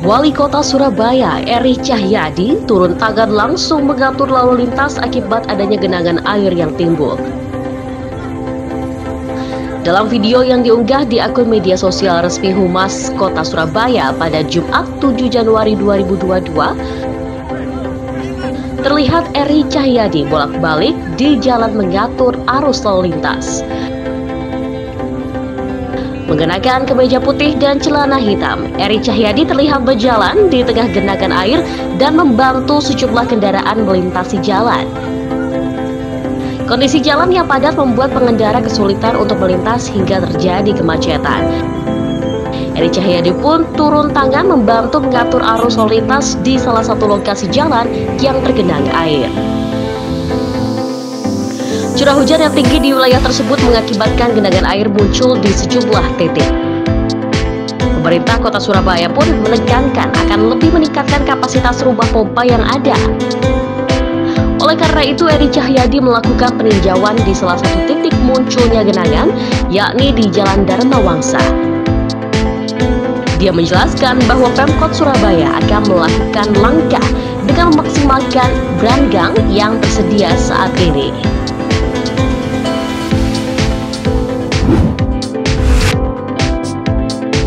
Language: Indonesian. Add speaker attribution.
Speaker 1: Wali Kota Surabaya, Eri Cahyadi, turun tangan langsung mengatur lalu lintas akibat adanya genangan air yang timbul. Dalam video yang diunggah di akun media sosial resmi Humas Kota Surabaya pada Jumat 7 Januari 2022, terlihat Eri Cahyadi bolak-balik di jalan mengatur arus lalu lintas. Mengenakan kemeja putih dan celana hitam, Eri Cahyadi terlihat berjalan di tengah genangan air dan membantu sejumlah kendaraan melintasi jalan. Kondisi jalan yang padat membuat pengendara kesulitan untuk melintas hingga terjadi kemacetan. Eri Cahyadi pun turun tangan membantu mengatur arus lalu lintas di salah satu lokasi jalan yang tergenang air. Curah hujan yang tinggi di wilayah tersebut mengakibatkan genangan air muncul di sejumlah titik. Pemerintah Kota Surabaya pun menekankan akan lebih meningkatkan kapasitas rumah pompa yang ada. Oleh karena itu, Eri Cahyadi melakukan peninjauan di salah satu titik munculnya genangan, yakni di Jalan Dharma Wangsa. Dia menjelaskan bahwa Pemkot Surabaya akan melakukan langkah dengan memaksimalkan brandgang yang tersedia saat ini.